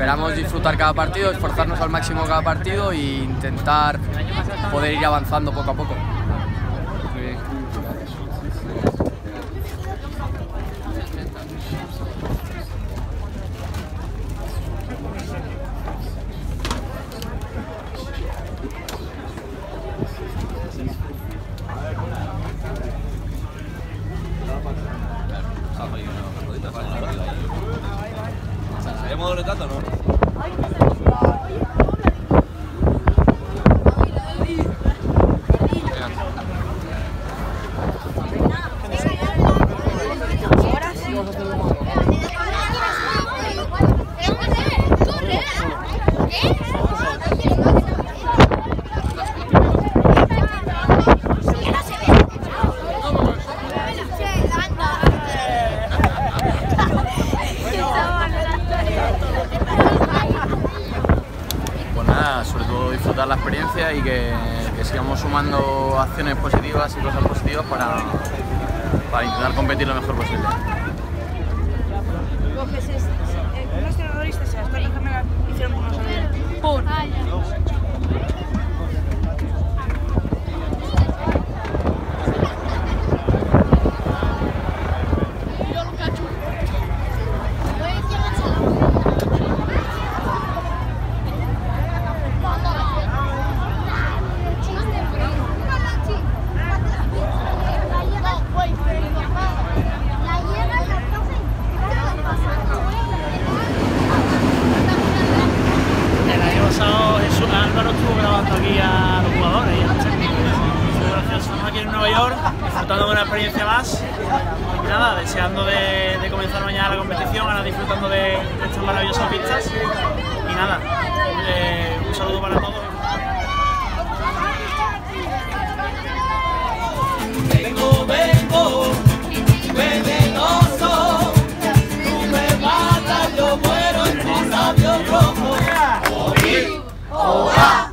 esperamos disfrutar cada partido, esforzarnos al máximo cada partido e intentar poder ir avanzando poco a poco. Muy bien. ¿Hemos retado o no? Sobre todo disfrutar la experiencia y que sigamos sumando acciones positivas y cosas positivas para intentar competir lo mejor posible. Los terroristas se están hicieron como Álvaro estuvo grabando aquí a los jugadores y a los técnicos. Muy gracioso. Estamos aquí en Nueva York disfrutando de una experiencia más y nada, deseando de comenzar mañana la competición, ahora disfrutando de estas maravillosas vistas y nada, un saludo para todos. Vengo, venenoso, tú me matas, yo muero en tus labios rojos. ¡Oí! ¡Oá!